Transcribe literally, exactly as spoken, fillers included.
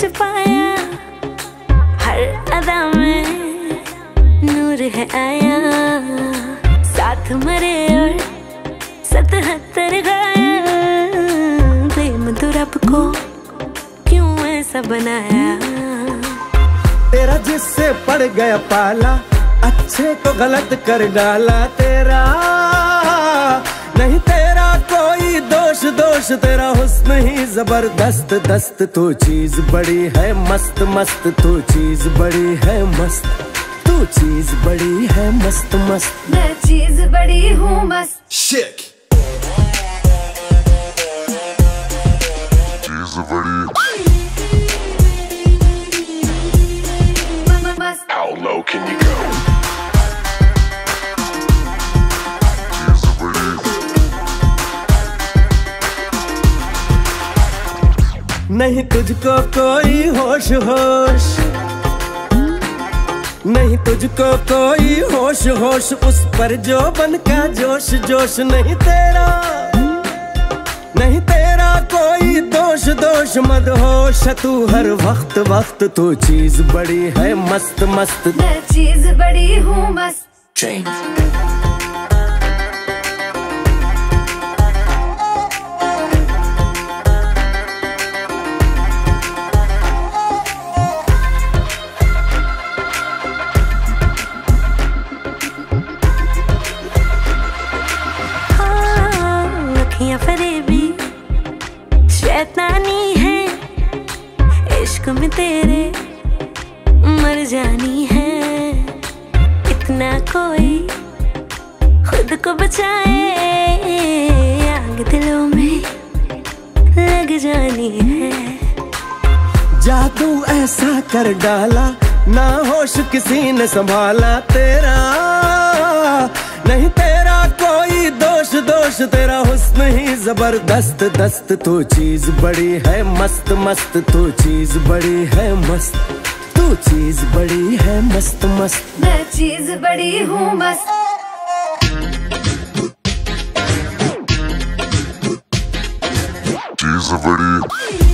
छुपाया, हर अदा में नूर है आया। साथ मरे और सतहत्तर गाया, प्रेम तो रब को क्यों ऐसा बनाया। तेरा जिससे पड़ गया पाला, अच्छे को गलत कर डाला। तेरा नहीं तेरा कोई दोष, दोष तेरा हुस्न ही जबरदस्त दस्त। तू चीज बड़ी है मस्त मस्त, तू चीज बड़ी है मस्त, तू चीज बड़ी है मस्त मस्त। मैं चीज बड़ी हूँ मस्त। Chick. चीज बड़ी। How low can you go? चीज बड़ी। नहीं तुझको कोई होश होश, नहीं तुझको कोई होश होश, उस पर जो बन का जोश जोश। नहीं तेरा नहीं तेरा कोई दोष, दोष मदहोश तू हर वक्त वक्त। तू चीज बड़ी है मस्त मस्त, मैं चीज बड़ी हूँ मस्त। Change. फरेबी शैतानी है, इश्क में तेरे मर जानी है। इतना कोई खुद को बचाए, आग दिलों में लग जानी है। जादू ऐसा कर डाला, ना होश किसी ने संभाला। तेरा नहीं तेरा कोई दोष, दोष तेरा हुस्न ही जबरदस्त दस्त। तू चीज बड़ी है मस्त मस्त, तू चीज बड़ी है मस्त, तू चीज बड़ी है मस्त मस्त। मैं चीज बड़ी हूँ मस्त। चीज बड़ी।